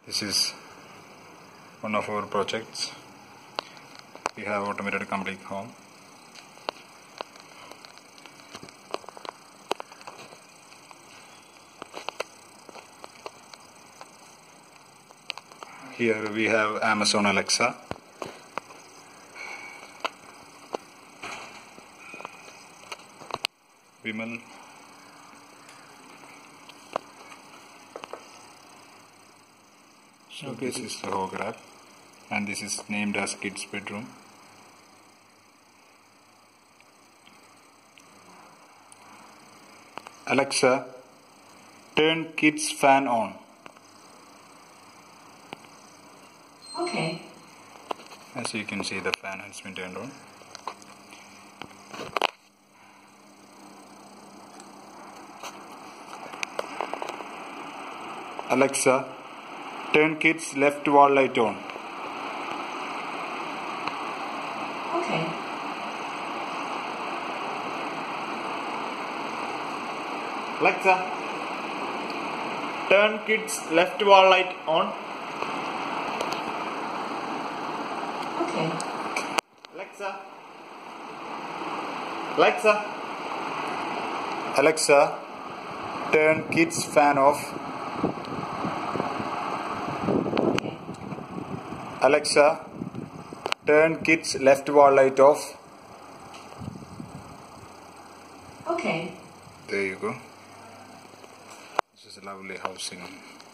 This is one of our projects. We have automated complete home. Here we have Amazon Alexa. Vimal. So this is the Hog Rack, and this is named as kids bedroom. Alexa, turn kids fan on. Okay. As you can see, the fan has been turned on. Alexa, turn kids left wall light on. Okay. Alexa, turn kids left wall light on. Okay. Alexa. Alexa, turn kids fan off. Okay. Alexa, turn kids left wall light off. Okay. There you go. This is a lovely housing.